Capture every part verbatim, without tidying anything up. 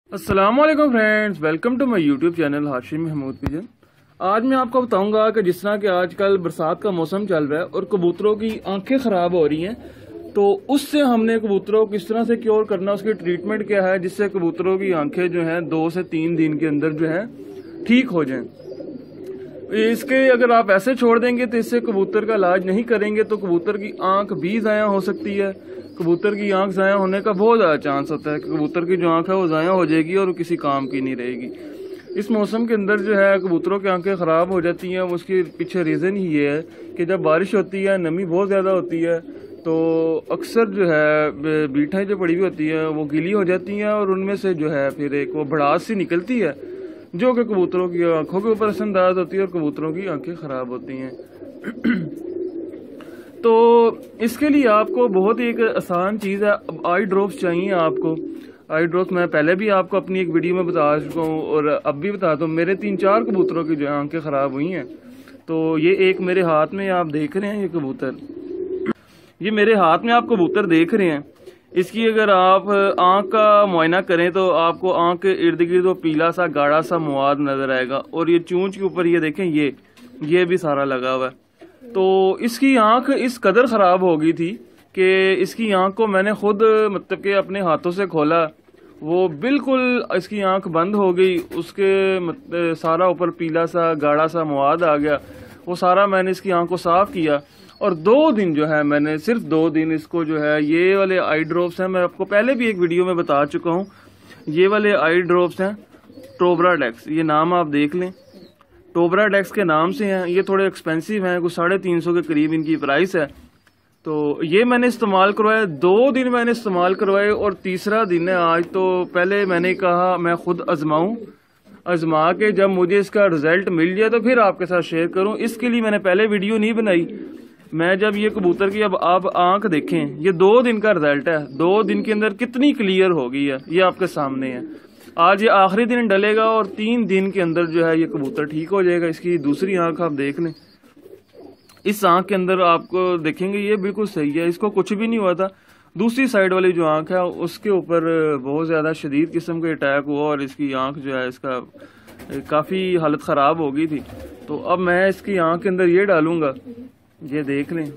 अस्सलाम वालेकुम friends, welcome to my YouTube channel Hashim Mahmood pigeon. आज मैं आपको बताऊंगा कि जिस तरह के आजकल बरसात का मौसम चल रहा है और कबूतरों की आंखें खराब हो रही हैं, तो उससे हमने कबूतरों को किस तरह से क्योर करना, उसकी ट्रीटमेंट क्या है जिससे कबूतरों की आंखें जो हैं दो से तीन दिन के अंदर जो है ठीक हो जाएं। इसके अगर आप ऐसे छोड़ देंगे तो इससे कबूतर का इलाज नहीं करेंगे तो कबूतर की आंख भी ज़ाया हो सकती है। कबूतर की आंख ज़ाया होने का बहुत ज़्यादा चांस होता है कि कबूतर की जो आंख है वो ज़ाया हो जाएगी और किसी काम की नहीं रहेगी। इस मौसम के अंदर जो है कबूतरों की आंखें ख़राब हो जाती हैं। उसके पीछे रीज़न ही ये है कि जब बारिश होती है, नमी बहुत ज़्यादा होती है, तो अक्सर जो है बीटें जो पड़ी हुई होती हैं वो गीली हो जाती हैं और उनमें से जो है फिर एक वो भड़ास सी निकलती है जो कि कबूतरों की आंखों के ऊपर असरअंदाज होती है और कबूतरों की आंखें खराब होती हैं। तो इसके लिए आपको बहुत ही एक आसान चीज़ है, आई ड्रॉप्स चाहिए आपको। आई ड्रॉप्स मैं पहले भी आपको अपनी एक वीडियो में बता चुका हूँ और अब भी बताता हूँ। मेरे तीन चार कबूतरों की जो आंखें खराब हुई हैं, तो ये एक मेरे हाथ में आप देख रहे हैं, ये कबूतर, ये मेरे हाथ में आप कबूतर देख रहे हैं। इसकी अगर आप आंख का मुआयना करें तो आपको आंख के इर्द गिर्द वो पीला सा गाढ़ा सा मवाद नजर आएगा और ये चूंच के ऊपर ये देखें, ये ये भी सारा लगा हुआ है। तो इसकी आंख इस कदर खराब हो गई थी कि इसकी आंख को मैंने खुद मतलब कि अपने हाथों से खोला, वो बिल्कुल इसकी आंख बंद हो गई। उसके मतलब सारा ऊपर पीला सा गाढ़ा सा मवाद आ गया। वो सारा मैंने इसकी आंख को साफ किया और दो दिन जो है मैंने सिर्फ दो दिन इसको जो है ये वाले आई ड्रॉप्स हैं, मैं आपको पहले भी एक वीडियो में बता चुका हूँ। ये वाले आई ड्रॉप्स हैं टोबरा डेक्स, ये नाम आप देख लें, टोबरा डेक्स के नाम से हैं। ये थोड़े एक्सपेंसिव हैं, कुछ साढ़े तीन सौ के करीब इनकी प्राइस है। तो ये मैंने इस्तेमाल करवाया, दो दिन मैंने इस्तेमाल करवाए और तीसरा दिन है आज। तो पहले मैंने कहा मैं खुद आजमाऊं, आजमा के जब मुझे इसका रिजल्ट मिल जाए तो फिर आपके साथ शेयर करूं। इसके लिए मैंने पहले वीडियो नहीं बनाई। मैं जब ये कबूतर की अब आप आंख देखें, ये दो दिन का रिजल्ट है, दो दिन के अंदर कितनी क्लियर हो गई है ये आपके सामने है। आज ये आखिरी दिन डलेगा और तीन दिन के अंदर जो है ये कबूतर ठीक हो जाएगा। इसकी दूसरी आंख आप देख लें, इस आंख के अंदर आपको देखेंगे ये बिल्कुल सही है, इसको कुछ भी नहीं हुआ था। दूसरी साइड वाली जो आंख है उसके ऊपर बहुत ज्यादा शदीद किस्म का अटैक हुआ और इसकी आंख जो है इसका काफी हालत खराब हो गई थी। तो अब मैं इसकी आंख के अंदर ये डालूंगा, ये देख लें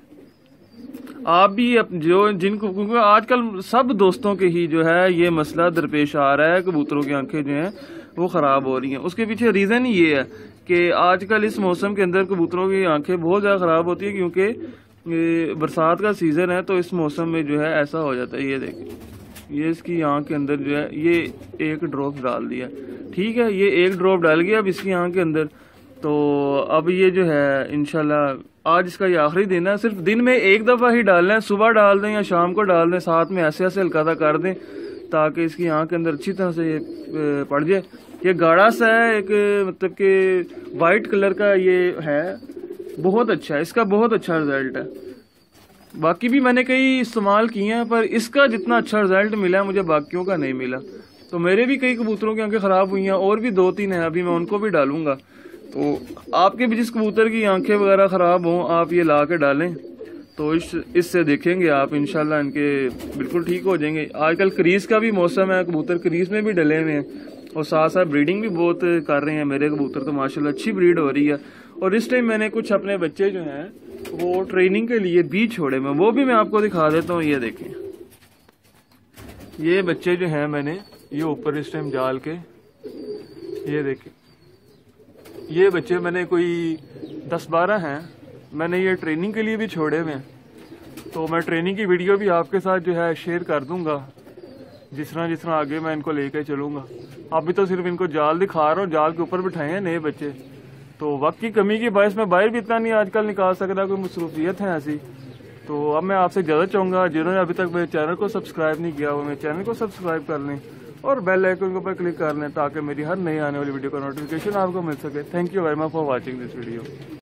आप भी। जो जिनको, क्योंकि आजकल सब दोस्तों के ही जो है ये मसला दरपेश आ रहा है, कबूतरों की आंखें जो हैं वो खराब हो रही हैं। उसके पीछे रीजन ही ये है कि आजकल इस मौसम के अंदर कबूतरों की आंखें बहुत ज्यादा खराब होती है क्योंकि बरसात का सीजन है। तो इस मौसम में जो है ऐसा हो जाता है। ये देखें, ये इसकी आंख के अंदर जो है ये एक ड्रॉप डाल दिया, ठीक है, ये एक ड्रॉप डाल गया अब इसकी आंख के अंदर। तो अब ये जो है इंशाल्लाह आज इसका ये आखिरी दिन है। सिर्फ दिन में एक दफा ही डालना है, सुबह डाल दें या शाम को डाल दें, साथ में ऐसे ऐसे हल्का सा कर दें ताकि इसकी आंख के अंदर अच्छी तरह से ये पड़ जाए। ये गाढ़ा सा है, एक मतलब कि वाइट कलर का ये है, बहुत अच्छा है, इसका बहुत अच्छा रिजल्ट है। बाकी भी मैंने कई इस्तेमाल किए हैं पर इसका जितना अच्छा रिजल्ट मिला है मुझे बाकियों का नहीं मिला। तो मेरे भी कई कबूतरों की आंखें खराब हुई हैं और भी दो तीन हैं, अभी मैं उनको भी डालूंगा। तो आपके भी जिस कबूतर की आंखें वगैरह खराब हों आप ये ला के डालें तो इस इससे देखेंगे आप इंशाल्लाह इनके बिल्कुल ठीक हो जाएंगे। आजकल क्रीज का भी मौसम है, कबूतर क्रीज में भी डले हुए हैं और साथ साथ ब्रीडिंग भी बहुत कर रहे हैं मेरे कबूतर, तो माशाल्लाह अच्छी ब्रीड हो रही है। और इस टाइम मैंने कुछ अपने बच्चे जो हैं वो ट्रेनिंग के लिए भी छोड़े में, वो भी मैं आपको दिखा देता हूँ। ये देखें, ये बच्चे जो हैं मैंने ये ऊपर इस टाइम डाल के, ये देखें, ये बच्चे मैंने कोई दस बारह हैं, मैंने ये ट्रेनिंग के लिए भी छोड़े हुए हैं। तो मैं ट्रेनिंग की वीडियो भी आपके साथ जो है शेयर कर दूंगा जिस तरह जिस तरह आगे मैं इनको लेकर चलूंगा। अभी तो सिर्फ इनको जाल दिखा रहा हूँ, जाल के ऊपर बिठाए हैं नए बच्चे। तो वक्त की कमी की बायस मैं बाहर भी इतना नहीं आजकल निकाल सकता, कोई मसरूफियत है ऐसी। तो अब मैं आपसे इजाजत चाहूंगा, जिन्होंने अभी तक मेरे चैनल को सब्सक्राइब नहीं किया वो मेरे चैनल को सब्सक्राइब कर लें और बेल आइकन के ऊपर क्लिक कर लें ताकि मेरी हर नई आने वाली वीडियो का नोटिफिकेशन आपको मिल सके। Thank you very much for watching this video.